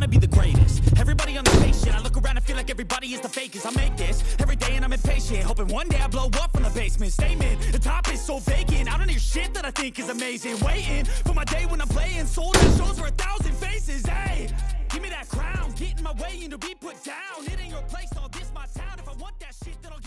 wanna be the greatest. Everybody on the fake shit. I look around and feel like everybody is the fakest. I make this every day and I'm impatient, hoping one day I blow up from the basement. Statement, the top is so vacant. I don't hear shit that I think is amazing. Waiting for my day when I'm playing sold out shows for 1,000 faces. Hey, give me that crown, get in my way and to be put down. It ain't your place, all this my town. If I want that shit, then I'll